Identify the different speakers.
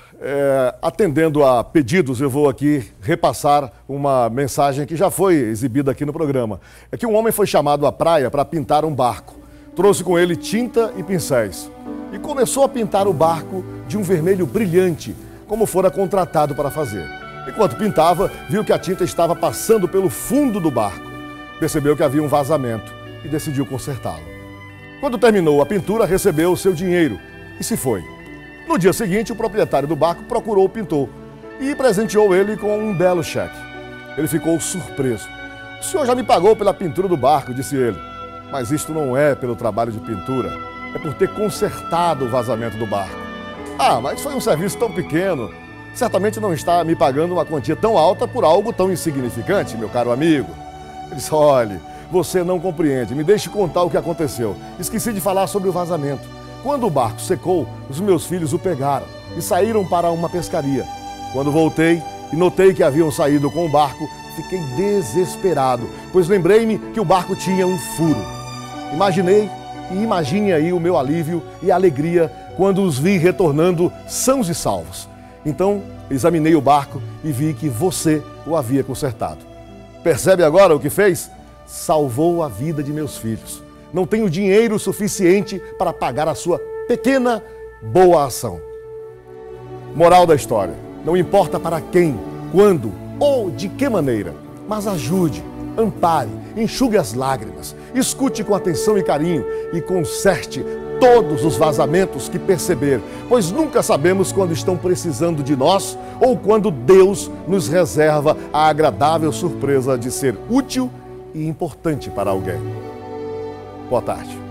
Speaker 1: atendendo a pedidos, eu vou aqui repassar uma mensagem que já foi exibida aqui no programa. É que um homem foi chamado à praia para pintar um barco. Trouxe com ele tinta e pincéis e começou a pintar o barco de um vermelho brilhante, como fora contratado para fazer. Enquanto pintava, viu que a tinta estava passando pelo fundo do barco. Percebeu que havia um vazamento e decidiu consertá-lo. Quando terminou a pintura, recebeu o seu dinheiro e se foi. No dia seguinte, o proprietário do barco procurou o pintor e presenteou ele com um belo cheque. Ele ficou surpreso. "O senhor já me pagou pela pintura do barco", disse ele. "Mas isto não é pelo trabalho de pintura, é por ter consertado o vazamento do barco." "Ah, mas foi um serviço tão pequeno. Certamente não está me pagando uma quantia tão alta por algo tão insignificante, meu caro amigo." Ele disse: "Olhe, você não compreende. Me deixe contar o que aconteceu. Esqueci de falar sobre o vazamento. Quando o barco secou, os meus filhos o pegaram e saíram para uma pescaria. Quando voltei e notei que haviam saído com o barco, fiquei desesperado, pois lembrei-me que o barco tinha um furo. Imagine aí o meu alívio e alegria quando os vi retornando sãos e salvos. Então, examinei o barco e vi que você o havia consertado. Percebe agora o que fez? Salvou a vida de meus filhos. Não tenho dinheiro suficiente para pagar a sua pequena boa ação." Moral da história: não importa para quem, quando ou de que maneira, mas ajude, ampare, enxugue as lágrimas, escute com atenção e carinho e conserte todos os vazamentos que perceber, pois nunca sabemos quando estão precisando de nós ou quando Deus nos reserva a agradável surpresa de ser útil e importante para alguém. Boa tarde.